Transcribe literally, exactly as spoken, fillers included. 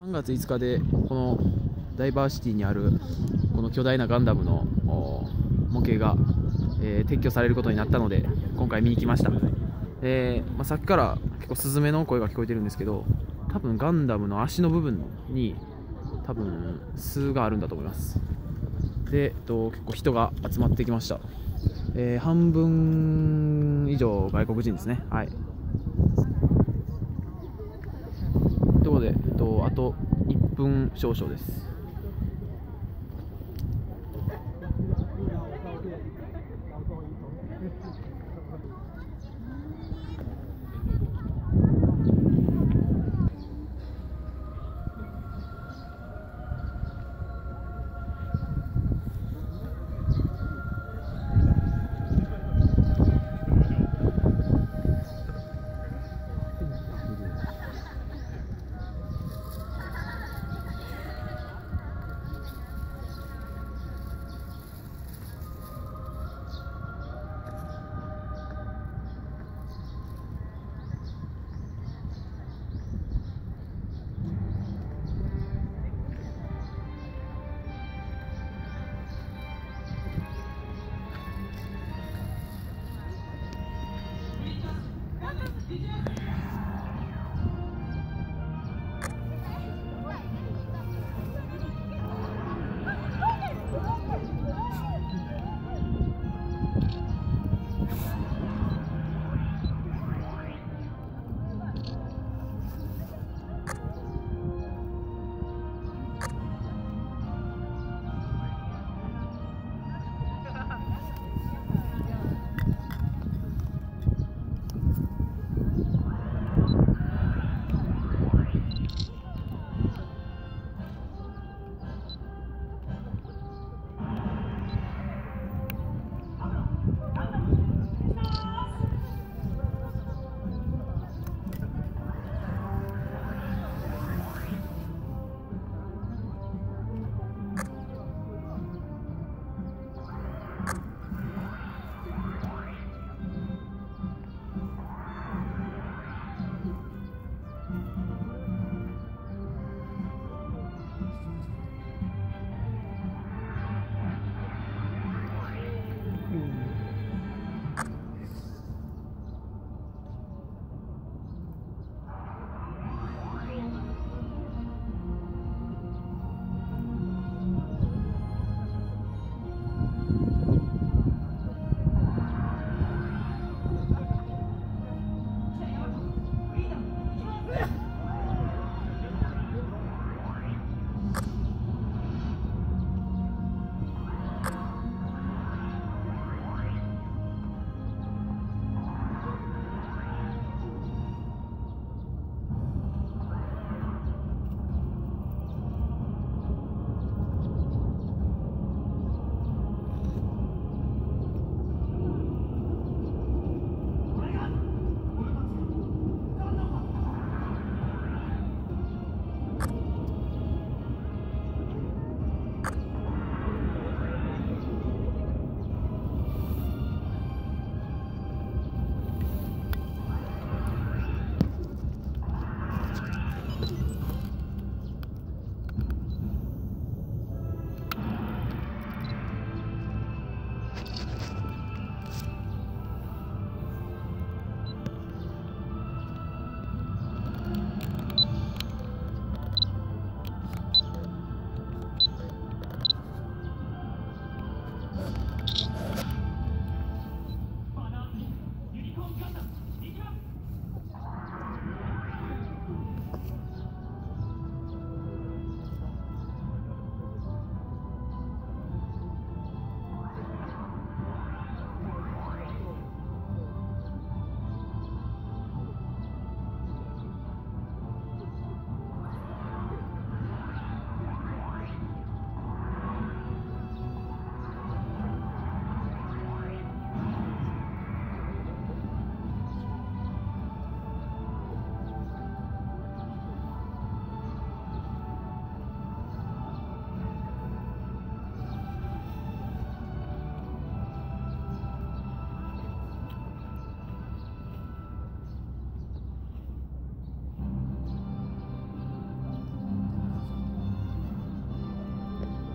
さんがついつかでこのダイバーシティにあるこの巨大なガンダムの模型が、えー、撤去されることになったので今回見に来ました。えーまあ、さっきから結構スズメの声が聞こえてるんですけど、多分ガンダムの足の部分に多分巣があるんだと思います。で、えっと、結構人が集まってきました。えー、半分以上外国人ですね。はい。ということで、えっと、あといっぷん少々です。